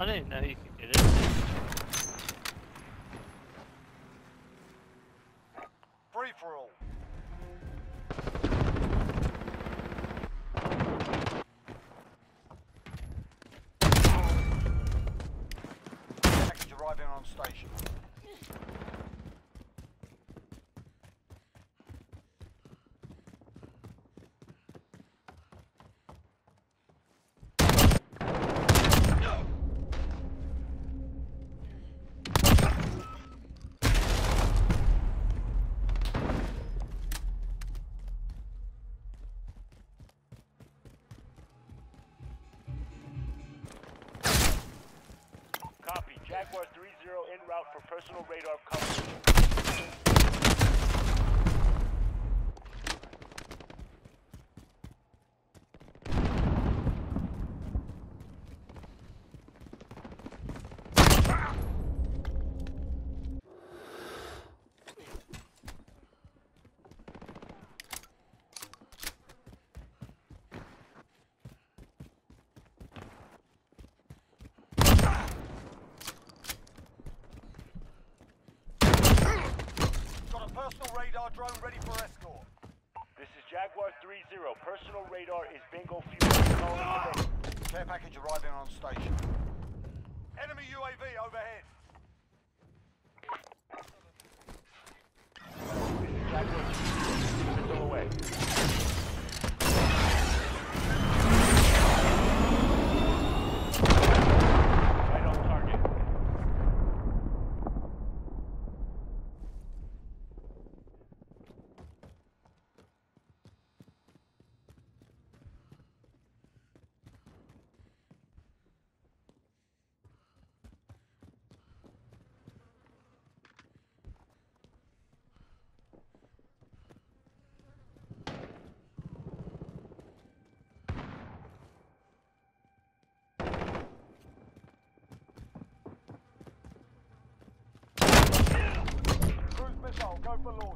I didn't know you could get it. Free for all. Package arriving on station. Copy. Jaguar 3-0 en route for personal radar coverage. Personal radar drone ready for escort. This is Jaguar 3-0. Personal radar is bingo fuel. Care package arriving on station. Enemy UAV overhead. This is Jaguar 3-0. Missile away. Right on target. Cruise missile, go for launch.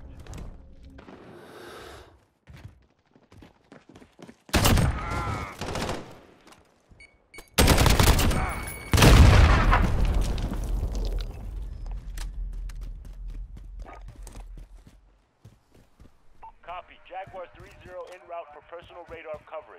Copy. Jaguar 3-0 en route for personal radar coverage.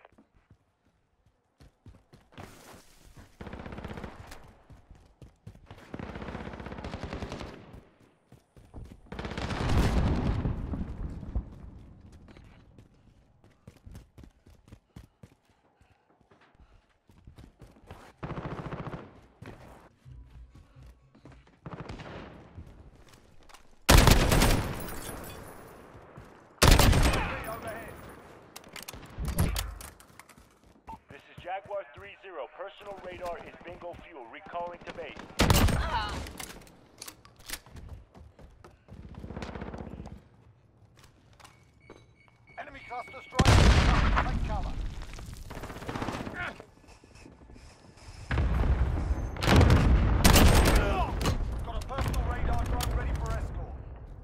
Jaguar 3-0. Personal radar is bingo fuel. Recalling to base. Enemy cluster strike. Take cover. Got a personal radar drone ready for escort.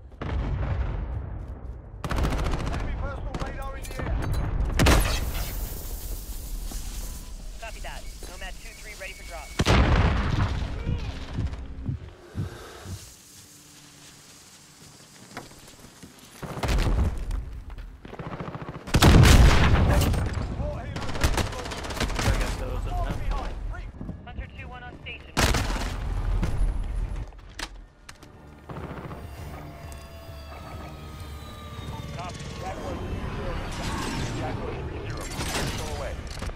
Enemy personal radar in the air. Copy that. Nomad 2-3 ready for drop. Hunter 2-1 on station. Copy. Jaguar 3-0. Jaguar 3-0. Missile away.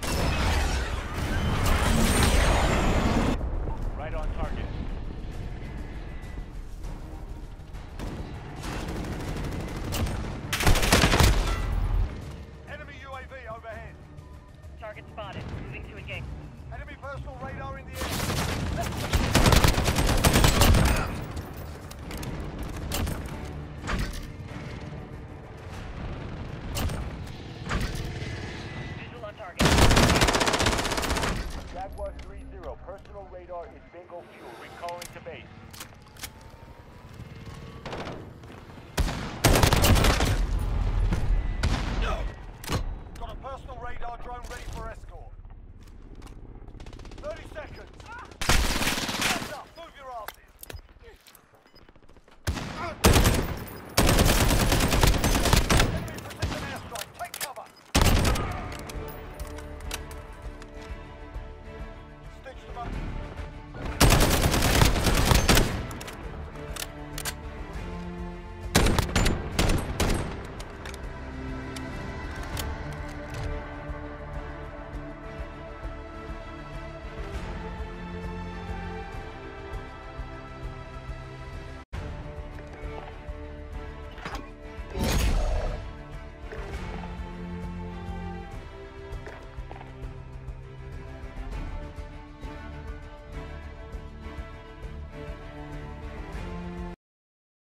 Right on target. Enemy UAV overhead. Target spotted. Moving to engage. Enemy personal radar in the air.